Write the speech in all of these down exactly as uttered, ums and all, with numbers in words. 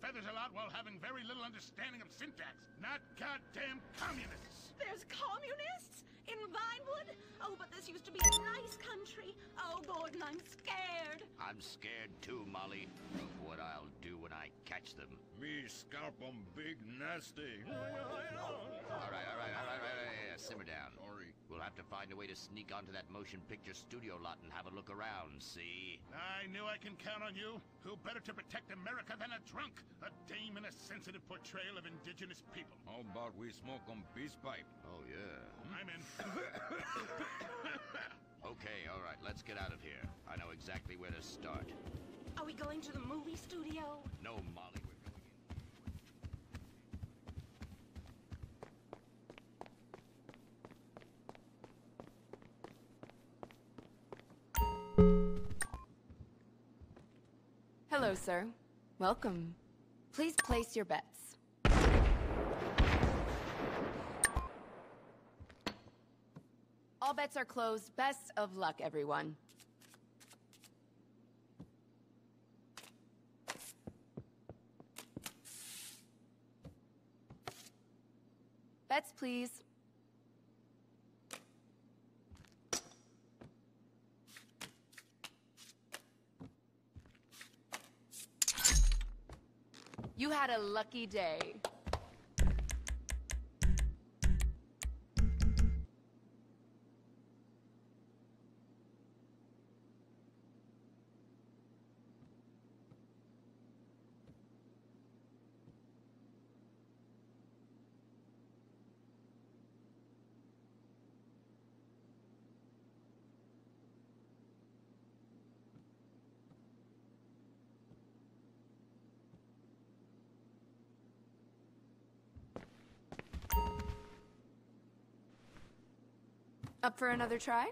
feathers a lot while having very little understanding of syntax. Not goddamn communists. There's communists? In Vinewood? Oh, but this used to be a nice country. Oh, Gordon, I'm scared. I'm scared too, Molly, of what I'll do when I catch them. Me scalp 'em big nasty. All right, all right, all right, all right, all right. Simmer down. Sorry. We'll have to find a way to sneak onto that motion picture studio lot and have a look around, see? I knew I can count on you. Who better to protect America than a drunk? A dame in a sensitive portrayal of indigenous people. How about we smoke 'em peace pipe? Oh, yeah. I'm in. Okay, all right, let's get out of here. I know exactly where to start. Are we going to the movie studio? No, Molly, we're going in. Hello, sir. Welcome. Please place your bets. All bets are closed. Best of luck, everyone. Bets, please. You had a lucky day. Up for another try?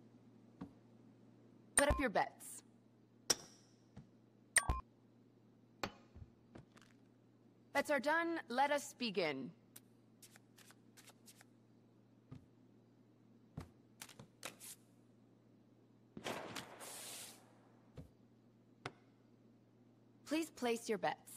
Put up your bets. Bets are done. Let us begin. Please place your bets.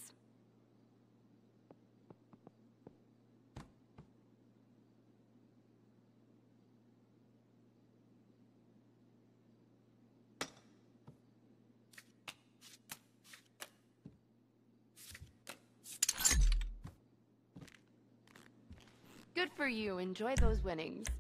Good for you. Enjoy those winnings.